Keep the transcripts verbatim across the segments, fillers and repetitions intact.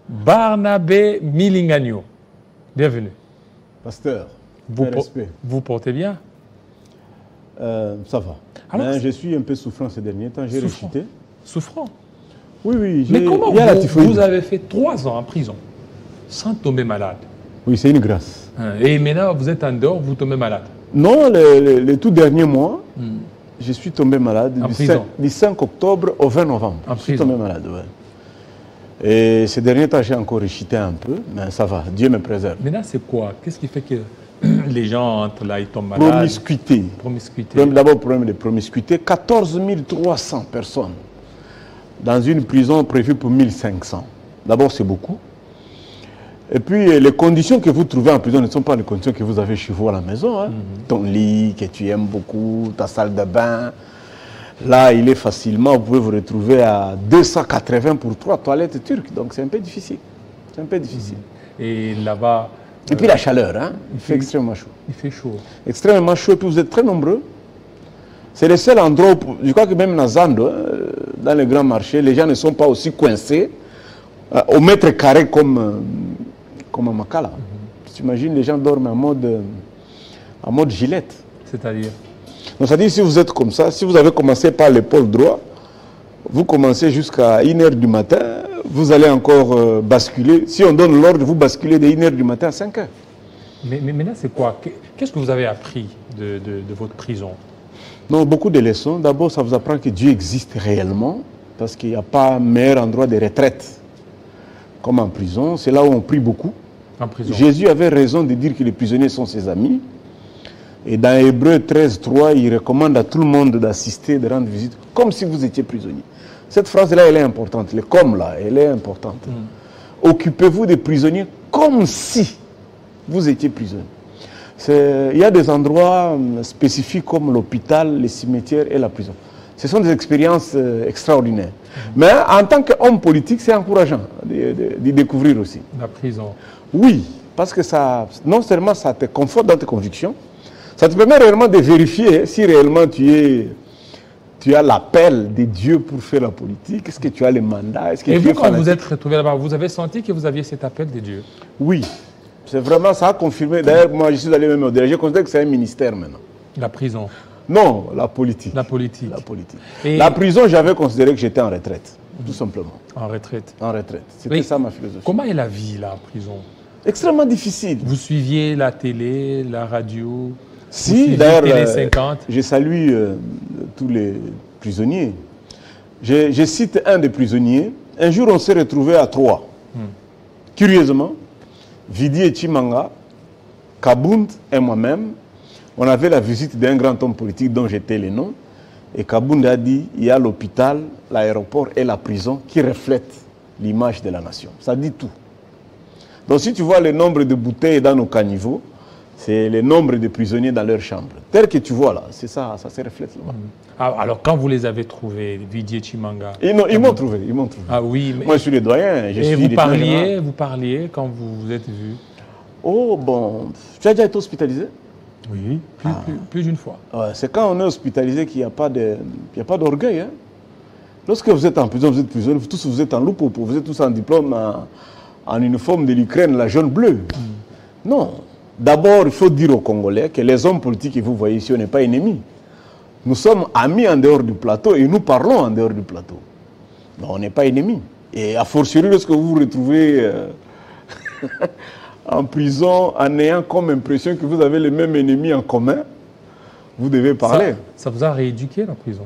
Barnabé Milingagno. Bienvenue. Pasteur, vous, po respect. Vous portez bien? euh, Ça va. Alors, mais je suis un peu souffrant ces derniers temps, j'ai récité. Souffrant? Oui, oui. Mais comment il y a vous, vous avez fait trois ans en prison sans tomber malade? Oui, c'est une grâce. Et maintenant, vous êtes en dehors, vous tombez malade? Non, les, les, les tout derniers mois, hmm. je suis tombé malade en du, prison. cinq, du cinq octobre au vingt novembre. En je suis prison. tombé malade, ouais. Et ces derniers temps, j'ai encore récité un peu, mais ça va, Dieu me préserve. Maintenant, c'est quoi? Qu'est-ce qui fait que les gens entrent là, ils tombent malades? Promiscuité. Promiscuité. D'abord, problème de promiscuité. quatorze mille trois cents personnes dans une prison prévue pour mille cinq cents. D'abord, c'est beaucoup. Et puis, les conditions que vous trouvez en prison ne sont pas les conditions que vous avez chez vous à la maison. Hein. Mm-hmm. Ton lit, que tu aimes beaucoup, ta salle de bain. Là, il est facilement, vous pouvez vous retrouver à deux cent quatre-vingts pour trois toilettes turques. Donc, c'est un peu difficile. C'est un peu difficile. Mm-hmm. Et là-bas... Et euh, puis, la chaleur, hein. Il, il fait extrêmement chaud. Il fait chaud. Extrêmement chaud. Et puis, vous êtes très nombreux. C'est le seul endroit où, je crois que même dans Zando, hein, dans les grands marchés, les gens ne sont pas aussi coincés euh, au mètre carré comme... Euh, comme à Makala. Mm-hmm. Tu imagines, les gens dorment en mode, en mode gilette. C'est-à-dire? Donc, c'est-à-dire, si vous êtes comme ça, si vous avez commencé par l'épaule droite, vous commencez jusqu'à une heure du matin, vous allez encore euh, basculer. Si on donne l'ordre, vous basculez de une heure du matin à cinq heures. Mais, mais maintenant, c'est quoi? Qu'est-ce que vous avez appris de, de, de votre prison? Non, beaucoup de leçons. D'abord, ça vous apprend que Dieu existe réellement, parce qu'il n'y a pas meilleur endroit de retraite comme en prison. C'est là où on prie beaucoup. En prison. Jésus avait raison de dire que les prisonniers sont ses amis. Et dans Hébreux treize, trois, il recommande à tout le monde d'assister, de rendre visite, comme si vous étiez prisonnier. Cette phrase-là, elle est importante. Le comme là, elle est importante. Mm. Occupez-vous des prisonniers comme si vous étiez prisonnier. Il y a des endroits spécifiques comme l'hôpital, les cimetières et la prison. Ce sont des expériences euh, extraordinaires. Mmh. Mais en tant qu'homme politique, c'est encourageant d'y découvrir aussi. La prison. Oui, parce que ça, non seulement ça te conforte dans tes convictions, ça te permet réellement de vérifier si réellement tu, es, tu as l'appel de Dieu pour faire la politique. Est-ce que tu as le mandat? Est-ce que Et tu vous, es quand fanatique? vous êtes retrouvé là-bas, vous avez senti que vous aviez cet appel de Dieu? Oui, c'est vraiment, ça a confirmé. D'ailleurs, moi, je suis allé même au-delà. Je considère que c'est un ministère maintenant. La prison? Non, la politique. La politique. La politique. Et la prison, j'avais considéré que j'étais en retraite, tout simplement. En retraite. En retraite. C'était ça ma philosophie. Comment est la vie là en prison? Extrêmement difficile. Vous suiviez la télé, la radio? Si, d'ailleurs, euh, je salue euh, tous les prisonniers. Je, je cite un des prisonniers. Un jour, on s'est retrouvés à trois. Hmm. Curieusement, Vidi et Chimanga, Kabound et moi-même, on avait la visite d'un grand homme politique dont j'étais le nom. Et Kabound a dit, il y a l'hôpital, l'aéroport et la prison qui reflètent l'image de la nation. Ça dit tout. Donc si tu vois le nombre de bouteilles dans nos caniveaux, c'est le nombre de prisonniers dans leur chambre. Tel que tu vois là, c'est ça, ça se reflète là-bas. Ah, alors quand vous les avez trouvés, Vidi et Chimanga? Ils, ils m'ont trouvé, ils m'ont trouvé. Ah oui, mais... Moi je suis le doyen. Je et suis vous parliez, vous parliez quand vous vous êtes vu? Oh bon, tu as déjà été hospitalisé? Oui, plus, ah. plus, plus d'une fois. Ouais, c'est quand on est hospitalisé qu'il n'y a pas d'orgueil. Hein. Lorsque vous êtes en prison, vous êtes prisonnier, vous tous vous êtes en loupe, vous êtes tous en diplôme, en, en uniforme de l'Ukraine, la jaune bleue. Mm. Non. D'abord, il faut dire aux Congolais que les hommes politiques que vous voyez ici, on n'est pas ennemis. Nous sommes amis en dehors du plateau et nous parlons en dehors du plateau. Non, on n'est pas ennemis. Et a fortiori, lorsque vous vous retrouvez euh, en prison en ayant comme impression que vous avez les mêmes ennemis en commun, vous devez parler. Ça, ça vous a rééduqué, la prison?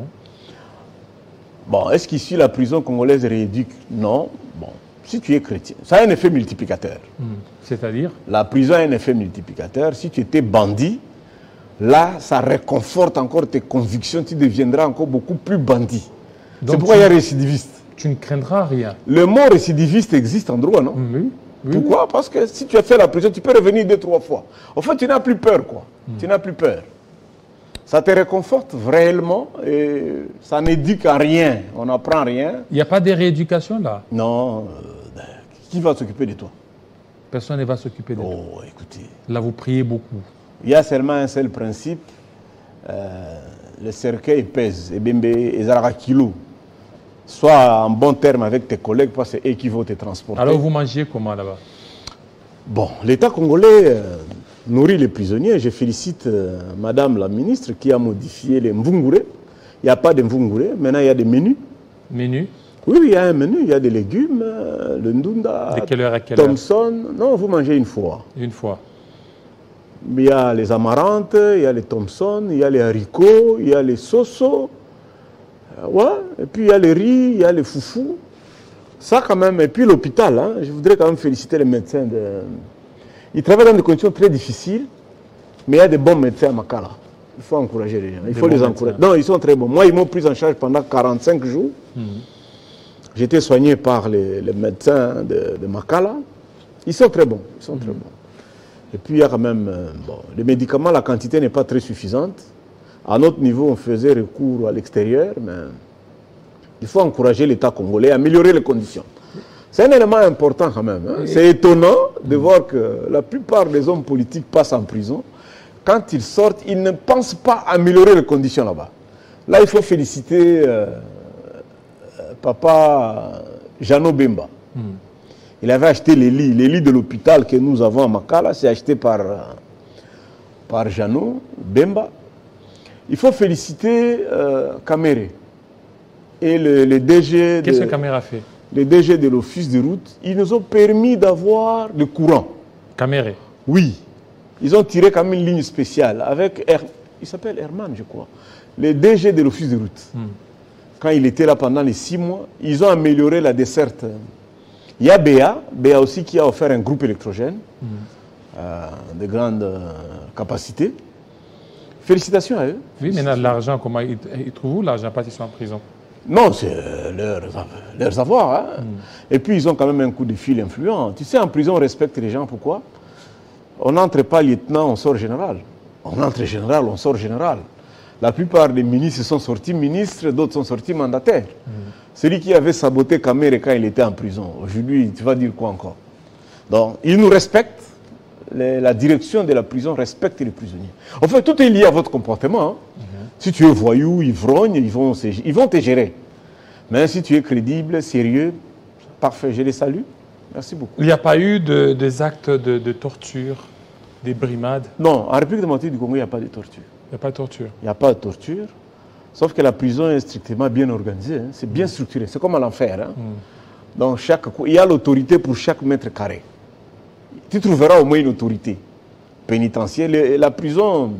Bon, est-ce qu'ici la prison congolaise rééduque? Non. Bon, si tu es chrétien, ça a un effet multiplicateur. Mmh. C'est-à-dire? La prison a un effet multiplicateur. Si tu étais bandit, là, ça réconforte encore tes convictions, tu deviendras encore beaucoup plus bandit. C'est pourquoi il y a récidiviste. Tu ne craindras rien. Le mot récidiviste existe en droit, non? Oui. Oui. Pourquoi? Parce que si tu as fait la prison, tu peux revenir deux, trois fois. En fait, tu n'as plus peur, quoi. Mmh. Tu n'as plus peur. Ça te réconforte réellement et ça n'éduque à rien. On n'apprend rien. Il n'y a pas de rééducation là? Non. Euh, qui va s'occuper de toi? Personne ne va s'occuper de toi. Oh, écoutez. Là, vous priez beaucoup. Il y a seulement un seul principe. Euh, le cercueil pèse. Et bembe, et zara kilo. sois en bon terme avec tes collègues, parce que c'est eux qui vont te transporter. Alors vous mangez comment là-bas? Bon, l'État congolais euh, nourrit les prisonniers. Je félicite euh, Madame la ministre qui a modifié les mvungure. Il n'y a pas de mvungure, maintenant il y a des menus. Menus? Oui, il y a un menu, il y a des légumes, euh, le ndunda, de quelle heure à quelle Thomson. Heure? Non, vous mangez une fois. Une fois. Il y a les amarantes, il y a les Thomson, il y a les haricots, il y a les soso. Euh, ouais, et puis il y a les riz, il y a les foufous. Ça quand même, et puis l'hôpital, hein, je voudrais quand même féliciter les médecins. De... Ils travaillent dans des conditions très difficiles, mais il y a des bons médecins à Makala. Il faut encourager les gens, il des faut les encourager. Médecins. Non, ils sont très bons. Moi, ils m'ont pris en charge pendant quarante-cinq jours. Mmh. J'étais soigné par les, les médecins de, de Makala. Ils sont très bons, ils sont mmh. très bons. Et puis il y a quand même, euh, bon, les médicaments, la quantité n'est pas très suffisante. À notre niveau, on faisait recours à l'extérieur, mais il faut encourager l'État congolais, améliorer les conditions. C'est un élément important quand même. Hein. C'est étonnant de voir que la plupart des hommes politiques passent en prison. Quand ils sortent, ils ne pensent pas améliorer les conditions là-bas. Là, il faut féliciter euh, papa Jano Bemba. Mm. Il avait acheté les lits. Les lits de l'hôpital que nous avons à Makala, c'est acheté par, par Jano Bemba. Il faut féliciter euh, Kamere et le, le D G. Qu'est-ce que Kamere a fait? Les D G de l'office de route. Ils nous ont permis d'avoir le courant. Kamere? Oui. Ils ont tiré comme une ligne spéciale avec, Her... il s'appelle Herman, je crois, le D G de l'office de route. Hmm. Quand il était là pendant les six mois, ils ont amélioré la desserte. Il y a Béa, Béa aussi qui a offert un groupe électrogène hmm. euh, de grande euh, capacité. Félicitations à eux. Oui, mais l'argent, comment ils, ils trouvent où l'argent parce qu'ils sont en prison? Non, c'est leur, leurs avoirs. Hein. Hmm. Et puis ils ont quand même un coup de fil influent. Tu sais, en prison, on respecte les gens. Pourquoi? On n'entre pas lieutenant, on sort général. On entre général, on sort général. La plupart des ministres sont sortis ministres, d'autres sont sortis mandataires. Mmh. Celui qui avait saboté Kamere quand il était en prison, aujourd'hui, tu vas dire quoi encore? Donc, ils nous respectent. Les, la direction de la prison respecte les prisonniers. En fait, tout est lié à votre comportement. Hein. Mmh. Si tu es voyou, ivrogne, ils vont, ils vont te gérer. Mais si tu es crédible, sérieux, parfait, je les salue. Merci beaucoup. Il n'y a pas eu de, des actes de, de torture, des brimades? Non, en République démocratique du Congo, il n'y a pas de torture. Il n'y a pas de torture? Il n'y a pas de torture, sauf que la prison est strictement bien organisée, hein. C'est bien structuré, c'est comme à l'enfer. Hein. Mm. Donc, chaque, il y a l'autorité pour chaque mètre carré. Tu trouveras au moins une autorité pénitentiaire. Le, la prison,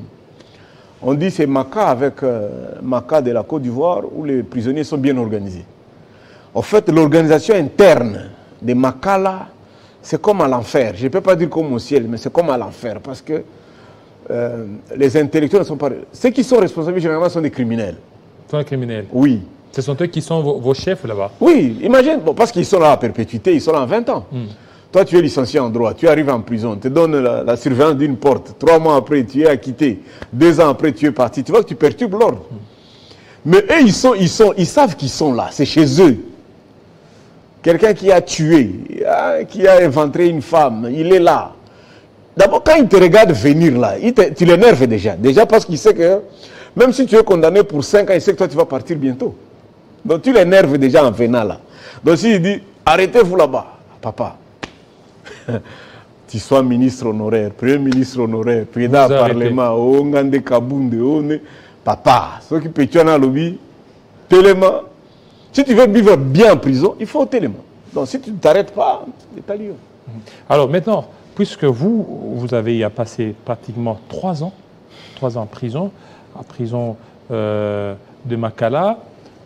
on dit c'est Maka avec euh, Maka de la Côte d'Ivoire, où les prisonniers sont bien organisés. En fait, l'organisation interne de Makala, c'est comme à l'enfer. Je ne peux pas dire comme au ciel, mais c'est comme à l'enfer. Parce que euh, les intellectuels ne sont pas... Ceux qui sont responsables, généralement, sont des criminels. Ce sont des criminels? Oui. Ce sont eux qui sont vos, vos chefs là-bas? Oui, imagine, bon, parce qu'ils sont là à perpétuité, ils sont là en vingt ans. Mm. Toi, tu es licencié en droit, tu arrives en prison, on te donne la, la surveillance d'une porte. Trois mois après, tu es acquitté. Deux ans après, tu es parti. Tu vois que tu perturbes l'ordre. Mm. Mais eux, ils, sont, ils, sont, ils savent qu'ils sont là, c'est chez eux. Quelqu'un qui a tué, qui a éventré une femme, il est là. D'abord, quand il te regarde venir là, il te, tu l'énerves déjà. Déjà parce qu'il sait que, même si tu es condamné pour cinq ans, il sait que toi, tu vas partir bientôt. Donc, tu l'énerves déjà en venant là. Donc, s'il dit, arrêtez-vous là-bas, papa. Tu sois ministre honoraire, premier ministre honoraire, président du Parlement, Ongande Kabunde, papa, ceux qui pétuent dans le lobby, tellement. Si tu veux vivre bien en prison, il faut tellement. Donc si tu ne t'arrêtes pas, c'est à Lyon. Alors maintenant, puisque vous, vous avez passé pratiquement trois ans, trois ans en prison, en prison euh, de Makala,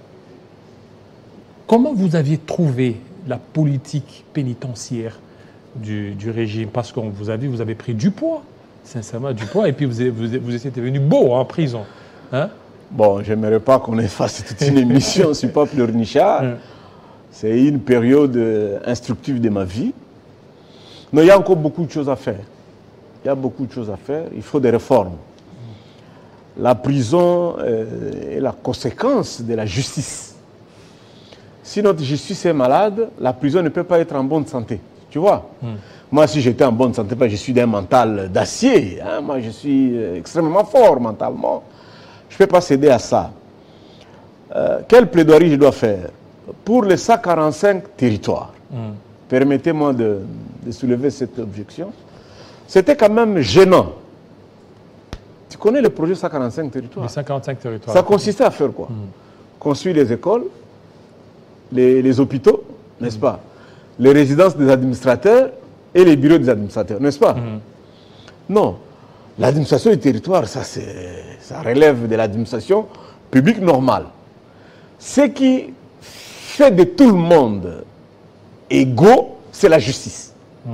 comment vous aviez trouvé la politique pénitentiaire du, du régime? Parce qu'on vous a vu, vous avez pris du poids, sincèrement du poids, et puis vous, vous, vous étiez devenu beau en prison. Hein? Bon, j'aimerais pas qu'on fasse toute une émission sur pas pleurnichard. C'est une période instructive de ma vie. Mais il y a encore beaucoup de choses à faire. Il y a beaucoup de choses à faire. Il faut des réformes. La prison est la conséquence de la justice. Si notre justice est malade, la prison ne peut pas être en bonne santé. Tu vois? Mm. Moi, si j'étais en bonne santé, je suis d'un mental d'acier. Hein? Moi, je suis extrêmement fort mentalement. Je ne peux pas céder à ça. Euh, quelle plaidoirie je dois faire? pour les cent quarante-cinq territoires, mmh. permettez-moi de, de soulever cette objection, c'était quand même gênant. Tu connais le projet cent quarante-cinq territoires? Les cent quarante-cinq territoires. Ça consistait à faire quoi? mmh. Construire les écoles, les, les hôpitaux, n'est-ce mmh. pas? Les résidences des administrateurs et les bureaux des administrateurs, n'est-ce pas? mmh. Non. L'administration du territoire, ça, ça relève de l'administration publique normale. Ce qui fait de tout le monde égaux, c'est la justice. Mmh.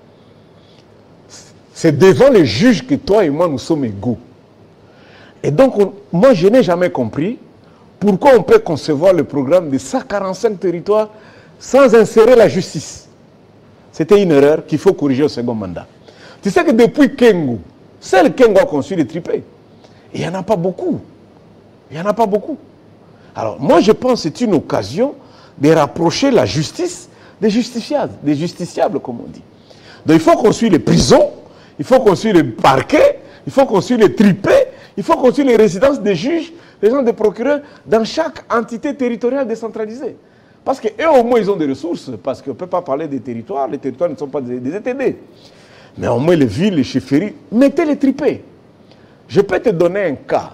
C'est devant les juges que toi et moi, nous sommes égaux. Et donc, on, moi, je n'ai jamais compris pourquoi on peut concevoir le programme de cent quarante-cinq territoires sans insérer la justice. C'était une erreur qu'il faut corriger au second mandat. Tu sais que depuis Kengo, seul Kengo a construit les tripés. Il n'y en a pas beaucoup. Il n'y en a pas beaucoup. Alors, moi, je pense que c'est une occasion de rapprocher la justice des justiciables, des justiciables, comme on dit. Donc, il faut construire les prisons, il faut construire les parquets, il faut construire les tripés, il faut construire les résidences des juges, les gens des procureurs, dans chaque entité territoriale décentralisée. Parce qu'eux, au moins, ils ont des ressources, parce qu'on ne peut pas parler des territoires, les territoires ne sont pas des, des E T D. Mais au moins, les villes, les chefferies, mettez les tripés. Je peux te donner un cas.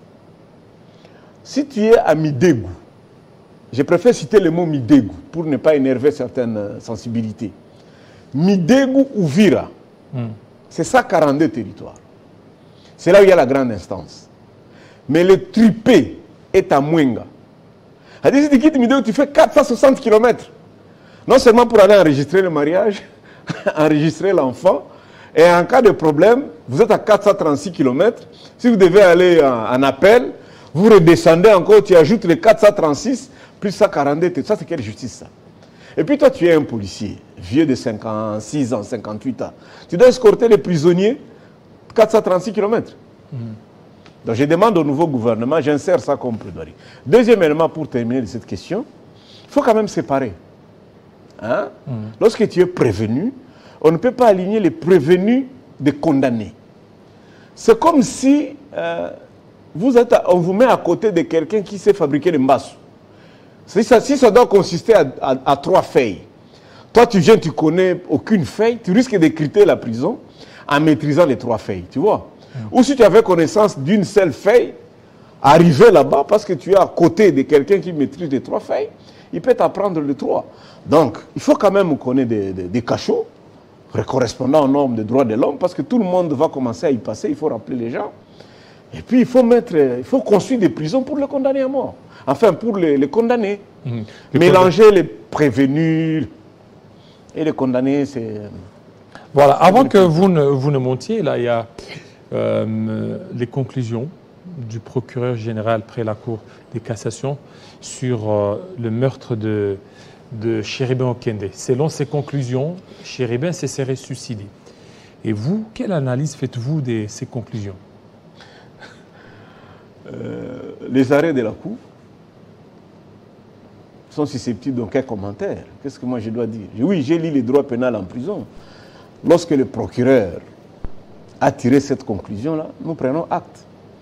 Si tu es à Midégou, je préfère citer le mot Midégou pour ne pas énerver certaines sensibilités. Midégou ou Vira, mm. c'est cent quarante-deux territoires. C'est là où il y a la grande instance. Mais le tripé est à Mwenga. C'est-à-dire, si tu quittes Midégou, tu fais quatre cent soixante kilomètres. Non seulement pour aller enregistrer le mariage, enregistrer l'enfant, et en cas de problème, vous êtes à quatre cent trente-six kilomètres. Si vous devez aller en, en appel, vous redescendez encore, tu ajoutes les quatre cent trente-six plus cent quarante-deux. Ça, c'est quelle justice, ça? Et puis toi, tu es un policier, vieux de cinquante-six ans, cinquante-huit ans. Tu dois escorter les prisonniers quatre cent trente-six kilomètres. Mmh. Donc je demande au nouveau gouvernement, j'insère ça comme plaidoirie. Deuxième élément pour terminer de cette question, il faut quand même séparer. Hein? Mmh. Lorsque tu es prévenu, on ne peut pas aligner les prévenus des condamnés. C'est comme si euh, vous êtes à, on vous met à côté de quelqu'un qui sait fabriquer le mbassou. Si ça, si ça doit consister à, à, à trois feuilles, toi tu viens, tu connais aucune feuille, tu risques d'écriter la prison en maîtrisant les trois feuilles, tu vois. Mmh. Ou si tu avais connaissance d'une seule feuille, arriver là-bas parce que tu es à côté de quelqu'un qui maîtrise les trois feuilles, il peut t'apprendre les trois. Donc, il faut quand même connaître des, des, des cachots correspondant aux normes des droits de l'homme, parce que tout le monde va commencer à y passer, il faut rappeler les gens. Et puis, il faut, mettre, il faut construire des prisons pour les condamner à mort. Enfin, pour les, les condamner. Mmh. Les Mélanger condamnés. Les prévenus et les condamnés, c'est... Voilà, avant que vous ne, vous ne montiez, là, il y a euh, les conclusions du procureur général près la Cour de cassation sur euh, le meurtre de... de Chéribin Okende. Selon ses conclusions, Chéribin se serait suicidé. Et vous, quelle analyse faites-vous de ces conclusions? euh, Les arrêts de la Cour sont susceptibles d'aucun commentaire. Qu'est-ce que moi je dois dire? Oui, j'ai lu les droits pénals en prison. Lorsque le procureur a tiré cette conclusion-là, nous prenons acte.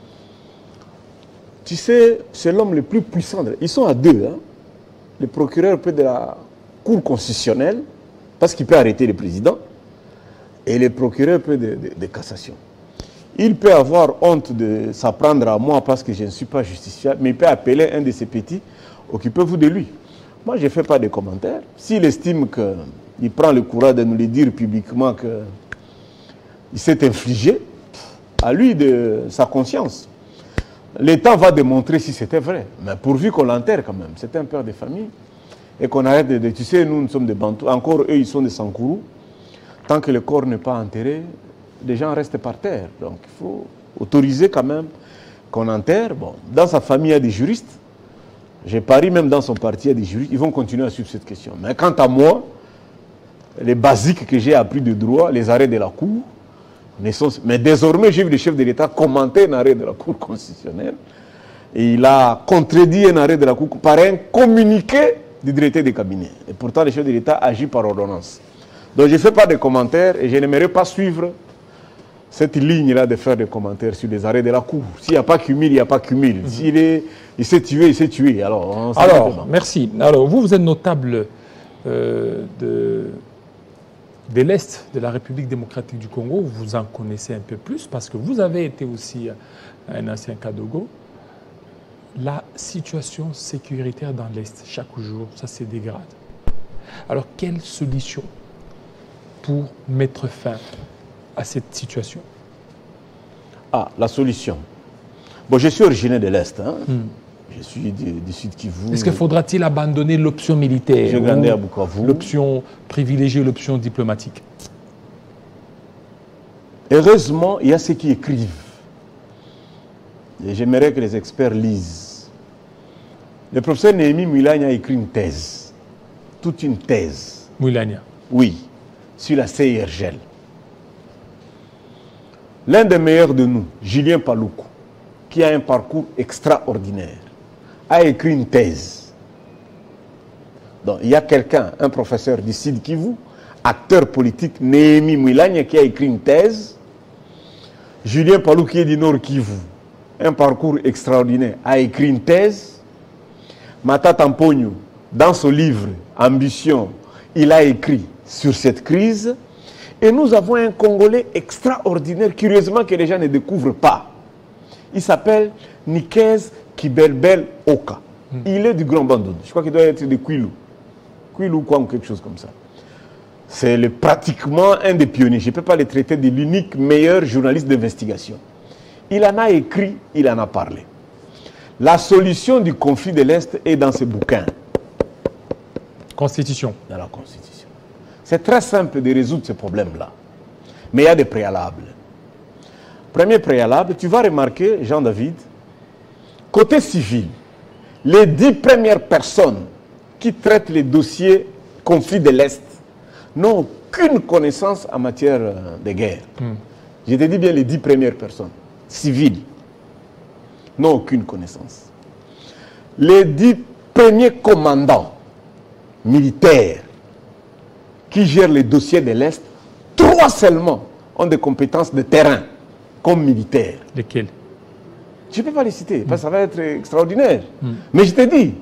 Tu sais, c'est l'homme le plus puissant. Ils sont à deux, hein? Le procureur peut de la Cour constitutionnelle, parce qu'il peut arrêter le président, et le procureur peut de, de, de cassation. Il peut avoir honte de s'apprendre à moi parce que je ne suis pas justiciable, mais il peut appeler un de ses petits, occupez-vous de lui. Moi, je ne fais pas de commentaires. S'il estime qu'il prend le courage de nous le dire publiquement qu'il s'est infligé, à lui de sa conscience. L'État va démontrer si c'était vrai. Mais pourvu qu'on l'enterre quand même. C'est un père de famille. Et qu'on arrête de, de... Tu sais, nous, nous sommes des Bantous. Encore, eux, ils sont des Sankourous. Tant que le corps n'est pas enterré, les gens restent par terre. Donc, il faut autoriser quand même qu'on enterre. Bon, dans sa famille, il y a des juristes. J'ai pari même dans son parti, il y a des juristes. Ils vont continuer à suivre cette question. Mais quant à moi, les basiques que j'ai appris de droit, les arrêts de la Cour, mais désormais, j'ai vu le chef de l'État commenter un arrêt de la Cour constitutionnelle. Et il a contredit un arrêt de la Cour par un communiqué du directeur des cabinets. Et pourtant, le chef de l'État agit par ordonnance. Donc, je ne fais pas de commentaires et je n'aimerais pas suivre cette ligne-là de faire des commentaires sur les arrêts de la Cour. S'il n'y a pas cumul, il n'y a pas cumul. Mm-hmm. S'il est, il s'est tué, il s'est tué. Alors, Alors merci. Alors, vous, vous êtes notable euh, de, de l'Est de la République démocratique du Congo. Vous en connaissez un peu plus parce que vous avez été aussi un ancien Kadogo. La situation sécuritaire dans l'Est, chaque jour, ça se dégrade. Alors, quelle solution pour mettre fin à cette situation? Ah, la solution. Bon, je suis originaire de l'Est. Hein. Mm. Je suis du, du Sud Kivu. Est-ce que faudra-t-il abandonner l'option militaire? J'ai grandi à Bukavu. L'option privilégiée, l'option diplomatique? Heureusement, il y a ceux qui écrivent. Et j'aimerais que les experts lisent. Le professeur Néhémie Moulania a écrit une thèse. Toute une thèse. Moulania? Oui, sur la C I R G L. L'un des meilleurs de nous, Julien Paluku, qui a un parcours extraordinaire, a écrit une thèse. Donc, il y a quelqu'un, un professeur du Sud Kivu, acteur politique, Néhémie Moulania, qui a écrit une thèse. Julien Paluku, qui est du Nord Kivu, un parcours extraordinaire, a écrit une thèse. Mata Tamponyo, dans son livre Ambition, il a écrit sur cette crise. Et nous avons un Congolais extraordinaire, curieusement, que les gens ne découvrent pas. Il s'appelle Nikez Kibelbel Oka. Hmm. Il est du Grand Bandoudu. Je crois qu'il doit être de Kwilu. Kwilu quoi ou quelque chose comme ça. C'est pratiquement un des pionniers. Je ne peux pas le traiter de l'unique meilleur journaliste d'investigation. Il en a écrit, il en a parlé. La solution du conflit de l'Est est dans ce bouquin. Constitution. Dans la Constitution. C'est très simple de résoudre ce problème-là. Mais il y a des préalables. Premier préalable, tu vas remarquer, Jean-David, côté civil, les dix premières personnes qui traitent les dossiers conflits de l'Est n'ont aucune connaissance en matière de guerre. Mm. Je te dis bien les dix premières personnes civiles n'ont aucune connaissance. Les dix premiers commandants militaires qui gèrent les dossiers de l'Est, trois seulement ont des compétences de terrain comme militaires. Lesquels? Je ne peux pas les citer, mm. parce que ça va être extraordinaire. Mm. Mais je te dis,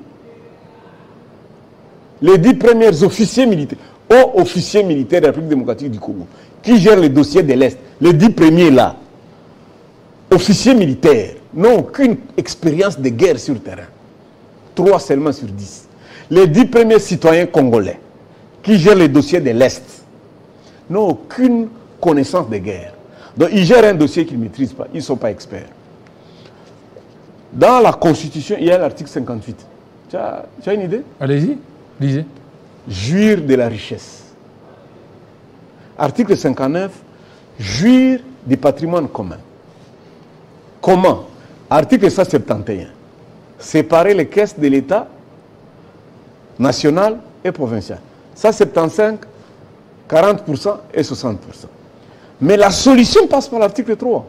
les dix premiers officiers militaires, hauts officiers militaires de la République démocratique du Congo, qui gèrent les dossiers de l'Est, les dix premiers là, officiers militaires, n'ont aucune expérience de guerre sur le terrain. Trois seulement sur dix. Les dix premiers citoyens congolais, qui gèrent les dossiers de l'Est, n'ont aucune connaissance de guerre. Donc, ils gèrent un dossier qu'ils ne maîtrisent pas. Ils ne sont pas experts. Dans la Constitution, il y a l'article cinquante-huit. Tu as, tu as une idée? Allez-y, lisez. Jouir de la richesse. Article cinquante-neuf, jouir du patrimoine commun. Comment? Article cent soixante et un. Séparer les caisses de l'État national et provincial. cent soixante-quinze, quarante pour cent et soixante pour cent. Mais la solution passe par l'article trois.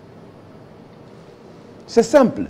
C'est simple.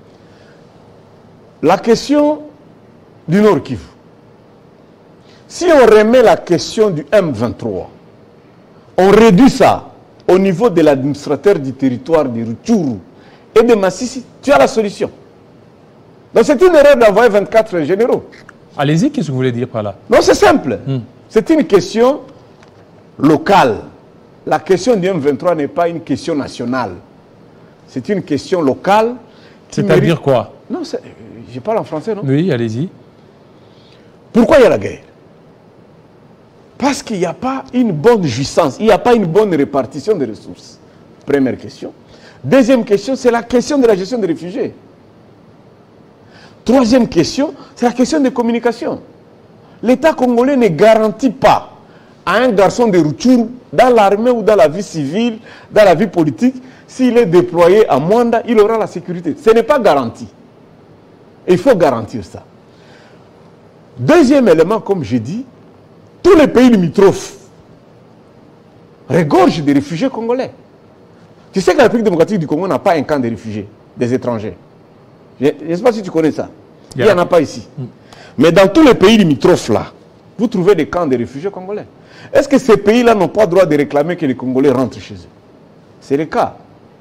La question du Nord Kivu. Si on remet la question du M vingt-trois, on réduit ça au niveau de l'administrateur du territoire de Rutshuru et de Massissi, tu as la solution. Donc c'est une erreur d'envoyer vingt-quatre généraux. Allez-y, qu'est-ce que vous voulez dire par là? Non, c'est simple. Hmm. C'est une question locale. La question du M vingt-trois n'est pas une question nationale. C'est une question locale. C'est-à-dire mérite... quoi? Non, je parle en français, non? Oui, allez-y. Pourquoi il y a la guerre? Parce qu'il n'y a pas une bonne jouissance, il n'y a pas une bonne répartition des ressources. Première question. Deuxième question, c'est la question de la gestion des réfugiés. Troisième question, c'est la question des communications. L'État congolais ne garantit pas à un garçon de Rutshuru, dans l'armée ou dans la vie civile, dans la vie politique, s'il est déployé à Mwanda, il aura la sécurité. Ce n'est pas garanti. Il faut garantir ça. Deuxième élément, comme j'ai dit, tous les pays limitrophes regorgent des réfugiés congolais. Tu sais que la République démocratique du Congo n'a pas un camp de réfugiés, des étrangers. Je ne sais pas si tu connais ça. Il n'y en a pas ici. Mm. Mais dans tous les pays limitrophes là, vous trouvez des camps de réfugiés congolais. Est-ce que ces pays-là n'ont pas le droit de réclamer que les Congolais rentrent chez eux? C'est le cas.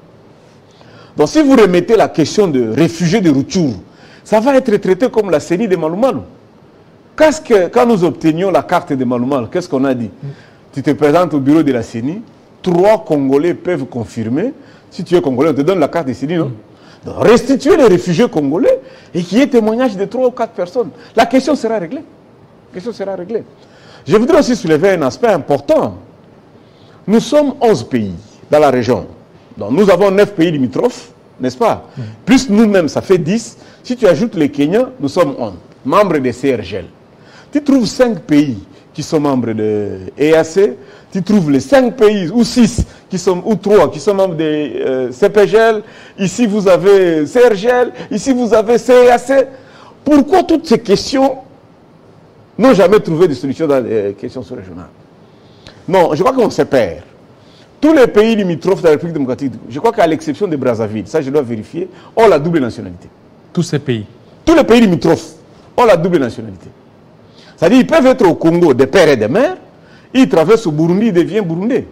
Donc si vous remettez la question de réfugiés de Rutshuru, ça va être traité comme la C E N I de Malumalu. Qu'est-ce que, quand nous obtenions la carte de Malumalu, qu'est-ce qu'on a dit? Mm. Tu te présentes au bureau de la C E N I, trois Congolais peuvent confirmer. Si tu es Congolais, on te donne la carte de C E N I, non? Mm. Donc, restituer les réfugiés congolais et qu'il y ait témoignage de trois ou quatre personnes. La question sera réglée. La question sera réglée. Je voudrais aussi soulever un aspect important. Nous sommes onze pays dans la région. Donc, nous avons neuf pays limitrophes, n'est-ce pas? Mm. Plus nous-mêmes, ça fait dix. Si tu ajoutes les Kenyans, nous sommes onze, membres de C R G L. Tu trouves cinq pays qui sont membres de E A C, tu trouves les cinq pays, ou six, qui sont, ou trois, qui sont membres de euh, C P G L, ici vous avez C R G L, ici vous avez C E A C. Pourquoi toutes ces questions n'ont jamais trouvé de solution dans les questions sous-régionales? Non, je crois qu'on se perd. Tous les pays limitrophes de la République démocratique, je crois qu'à l'exception de Brazzaville, ça je dois vérifier, ont la double nationalité. Tous ces pays? Tous les pays limitrophes ont la double nationalité. C'est-à-dire qu'ils peuvent être au Congo des pères et des mères, ils traversent au Burundi, ils deviennent burundais.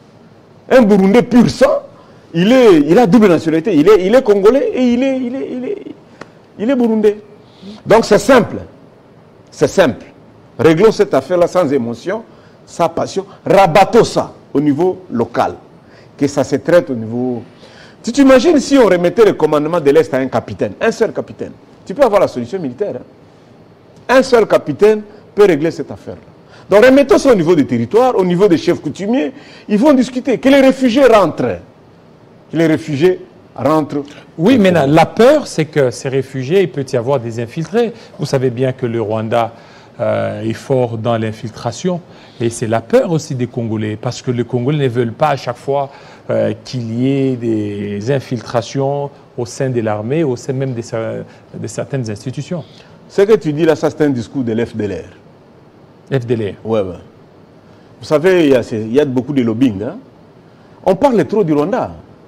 Un Burundais pur sang, il, est, il a double nationalité, il est, il est congolais et il est, il est, il est, il est burundais. Donc c'est simple, c'est simple. Réglons cette affaire-là sans émotion, sans passion, rabattons ça au niveau local, que ça se traite au niveau... Tu t'imagines si on remettait le commandement de l'Est à un capitaine, un seul capitaine, tu peux avoir la solution militaire. Hein? Un seul capitaine peut régler cette affaire-là. Donc remettons ça au niveau des territoires, au niveau des chefs coutumiers, ils vont discuter, que les réfugiés rentrent. Que les réfugiés rentrent. Oui, mais là, la peur, c'est que ces réfugiés, il peut y avoir des infiltrés. Vous savez bien que le Rwanda euh, est fort dans l'infiltration. Et c'est la peur aussi des Congolais, parce que les Congolais ne veulent pas à chaque fois euh, qu'il y ait des infiltrations au sein de l'armée, au sein même de, de certaines institutions. Ce que tu dis là, ça c'est un discours de l'F D L R. F D L R. Oui, oui. Vous savez, il y a, il y a beaucoup de lobbying. Hein? On parle trop du Rwanda.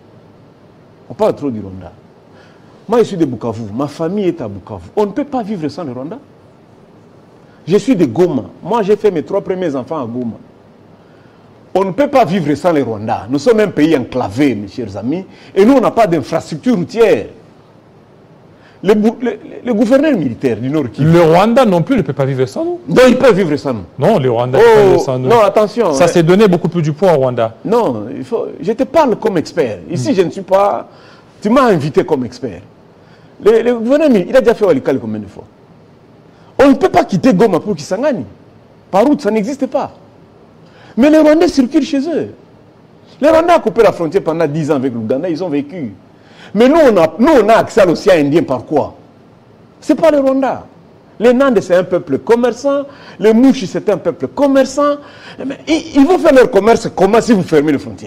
On parle trop du Rwanda. Moi, je suis de Bukavu. Ma famille est à Bukavu. On ne peut pas vivre sans le Rwanda. Je suis de Goma. Moi, j'ai fait mes trois premiers enfants à Goma. On ne peut pas vivre sans le Rwanda. Nous sommes un pays enclavé, mes chers amis. Et nous, on n'a pas d'infrastructure routière. Le, le, le gouverneur militaire du Nord Kivu. Le Rwanda non plus ne peut pas vivre sans nous. Non, il peut vivre sans nous. Non, le Rwanda ne peut pas vivre sans nous. Non, attention. Ça s'est donné beaucoup plus du poids au Rwanda. Non, il faut, je te parle comme expert. Ici, mm. je ne suis pas... Tu m'as invité comme expert. Le, le gouverneur militaire, il a déjà fait Walikale combien de fois? On ne peut pas quitter Goma pour Kisangani. Par route, ça n'existe pas. Mais les Rwandais circulent chez eux. Les Rwandais ont coupé la frontière pendant dix ans avec l'Ouganda, ils ont vécu. Mais nous, on a, nous, on a accès à l'océan Indien par quoi? Ce n'est pas le Rwanda. Les Nandes, c'est un peuple commerçant. Les Mouchis, c'est un peuple commerçant. Mais ils, ils vont faire leur commerce comment si vous fermez les frontières?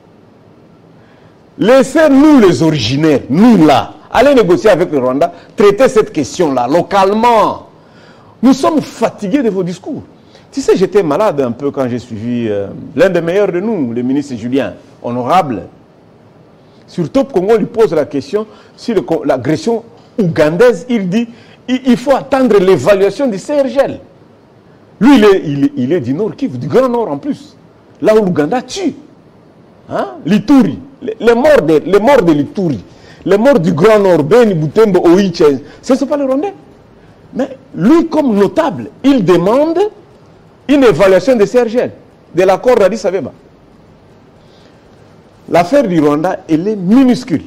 Laissez-nous les originaires, nous là, aller négocier avec le Rwanda, traiter cette question-là localement. Nous sommes fatigués de vos discours. Tu sais, j'étais malade un peu quand j'ai suivi euh, l'un des meilleurs de nous, le ministre Julien, honorable. Sur Top Congo, on lui pose la question sur l'agression ougandaise. Il dit il, il faut attendre l'évaluation du C R G L. Lui, il est, il est, il est du Nord Kivu, du Grand Nord en plus. Là où l'Ouganda tue. Hein? L'Ituri, les, les morts de, les morts de l'Ituri, les morts du Grand Nord, Beni, Butembo, Oiche, ce ne sont pas les Rwandais. Mais lui, comme notable, il demande une évaluation de C R G L, de l'accord d'Addis Abeba. L'affaire du Rwanda, elle est minuscule.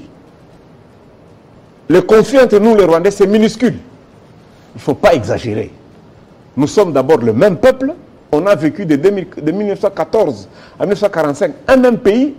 Le conflit entre nous, les Rwandais, c'est minuscule. Il ne faut pas exagérer. Nous sommes d'abord le même peuple. On a vécu de, deux mille, de mille neuf cent quatorze à mille neuf cent quarante-cinq un même pays.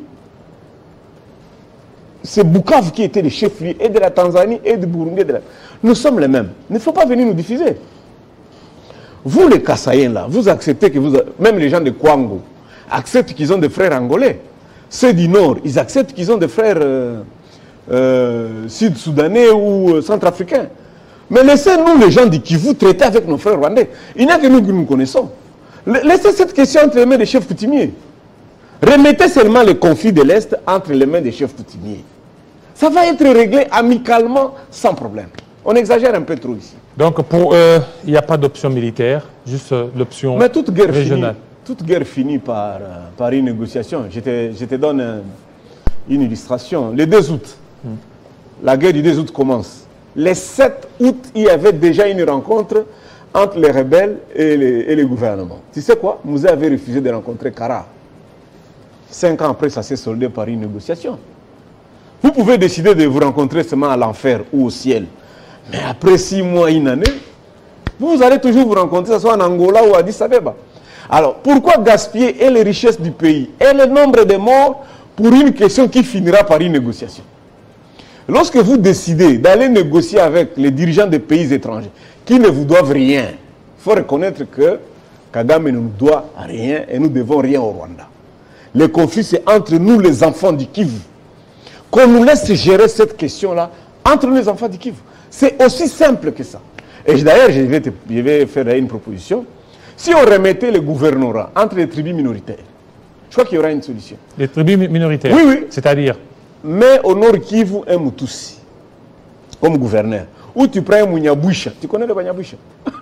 C'est Bukavu qui était le chef-lieu et de la Tanzanie et du Burundi. De la... Nous sommes les mêmes. Il ne faut pas venir nous diffuser. Vous, les Kassaïens, là, vous acceptez que vous... Même les gens de Kwango acceptent qu'ils ont des frères angolais. Ceux du Nord, ils acceptent qu'ils ont des frères euh, euh, sud-soudanais ou euh, centrafricains. Mais laissez-nous, les gens du Kivu, traiter avec nos frères rwandais. Il n'y a que nous que nous connaissons. Laissez cette question entre les mains des chefs coutumiers. Remettez seulement le conflit de l'Est entre les mains des chefs coutumiers. Ça va être réglé amicalement, sans problème. On exagère un peu trop ici. Donc, pour eux, il n'y a pas d'option militaire, juste euh, l'option Mais toute guerre régionale. Finit, toute guerre finit par, euh, par une négociation. Je te, je te donne un, une illustration. Le deux août, mm. la guerre du deux août commence. Le sept août, il y avait déjà une rencontre entre les rebelles et les, et les gouvernements. Tu sais quoi? Mouzé avait refusé de rencontrer Kara. Cinq ans après, ça s'est soldé par une négociation. Vous pouvez décider de vous rencontrer seulement à l'enfer ou au ciel. Mais après six mois, une année, vous allez toujours vous rencontrer, que ce soit en Angola ou à Addis Abeba. Alors, pourquoi gaspiller et les richesses du pays et le nombre de morts pour une question qui finira par une négociation? Lorsque vous décidez d'aller négocier avec les dirigeants des pays étrangers qui ne vous doivent rien, il faut reconnaître que Kagame ne nous doit rien et nous ne devons rien au Rwanda. Le conflit, c'est entre nous, les enfants du Kivu. Qu'on nous laisse gérer cette question-là entre nous, les enfants du Kivu. C'est aussi simple que ça. Et d'ailleurs, je vais, te, je vais faire une proposition. Si on remettait le gouvernorat entre les tribus minoritaires, je crois qu'il y aura une solution. Les tribus minoritaires? Oui, oui. C'est-à-dire? Mais au nord Kivu, un Mutusi, comme gouverneur. Ou tu prends un Munyabusha. Tu connais le Munyabusha?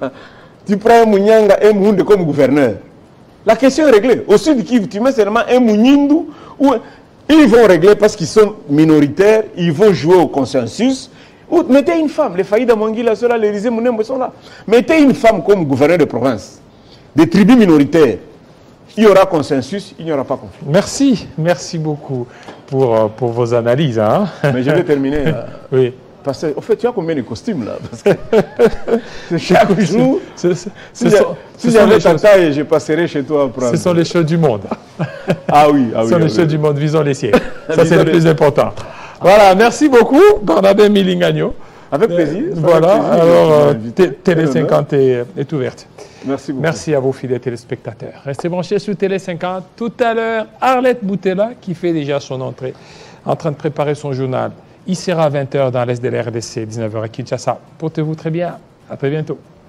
Tu prends un Munyanga et un Mounde comme gouverneur. La question est réglée. Au sud Kivu, tu mets seulement un Munyindu. Ou... Ils vont régler parce qu'ils sont minoritaires. Ils vont jouer au consensus. Ou mettez une femme. Les Faïda Mangila sont là, les Rizé Mounembo sont là. Mettez une femme comme gouverneur de province. Des tribus minoritaires. Il y aura consensus, il n'y aura pas conflit. Merci, merci beaucoup pour, pour vos analyses. Hein. Mais je vais terminer. Là. Oui. Parce que, au fait, tu as combien de costumes là? Parce que chaque jour, ce, ce, si j'avais ta taille, je passerai chez toi à prendre. Ce sont les choses du monde. Ah oui, ah oui. Ce sont ah les oui, choses oui. du monde, visons les siens. Ça, c'est le plus important. Voilà, merci beaucoup, Barnabé Milingagno. Avec plaisir. Voilà, avec plaisir, alors euh, Télé cinquante est, est ouverte. Merci beaucoup. Merci à vous, fidèles téléspectateurs. Restez branchés sur Télé cinquante. Tout à l'heure, Arlette Boutella, qui fait déjà son entrée, en train de préparer son journal. Il sera à vingt heures dans l'Est de la R D C, dix-neuf heures à Kinshasa. Portez-vous très bien. À très bientôt.